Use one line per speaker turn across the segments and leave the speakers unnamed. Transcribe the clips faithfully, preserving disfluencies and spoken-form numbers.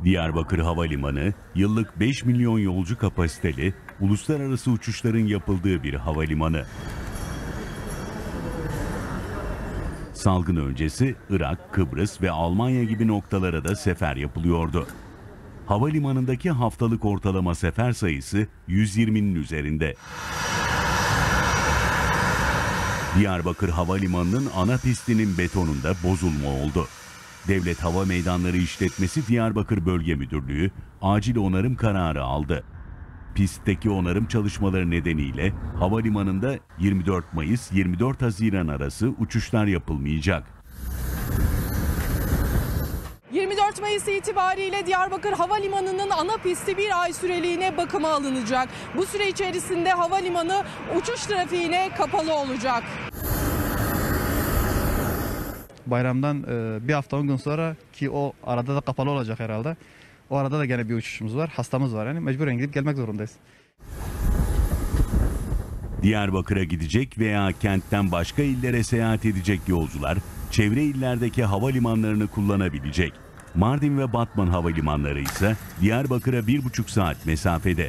Diyarbakır Havalimanı, yıllık beş milyon yolcu kapasiteli, uluslararası uçuşların yapıldığı bir havalimanı. Salgın öncesi Irak, Kıbrıs ve Almanya gibi noktalara da sefer yapılıyordu. Havalimanındaki haftalık ortalama sefer sayısı yüz yirminin üzerinde. Diyarbakır Havalimanı'nın ana pistinin betonunda bozulma oldu. Devlet Hava Meydanları İşletmesi Diyarbakır Bölge Müdürlüğü acil onarım kararı aldı. Pistteki onarım çalışmaları nedeniyle havalimanında yirmi dört Mayıs yirmi dört Haziran arası uçuşlar yapılmayacak.
yirmi dört Mayıs itibariyle Diyarbakır Havalimanı'nın ana pisti bir ay süreliğine bakıma alınacak. Bu süre içerisinde havalimanı uçuş trafiğine kapalı olacak.
Bayramdan bir hafta on gün sonra, ki o arada da kapalı olacak herhalde. O arada da gene bir uçuşumuz var, hastamız var, yani mecburen gidip gelmek zorundayız.
Diyarbakır'a gidecek veya kentten başka illere seyahat edecek yolcular çevre illerdeki havalimanlarını kullanabilecek. Mardin ve Batman havalimanları ise Diyarbakır'a bir buçuk saat mesafede.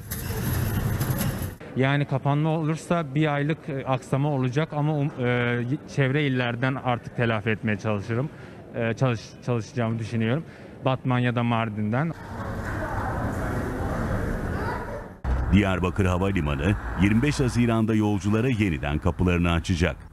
Yani kapanma olursa bir aylık aksama olacak ama um, e, çevre illerden artık telafi etmeye çalışırım. E, çalış, çalışacağımı düşünüyorum. Batman ya da Mardin'den.
Diyarbakır Havalimanı yirmi beş Haziran'da yolculara yeniden kapılarını açacak.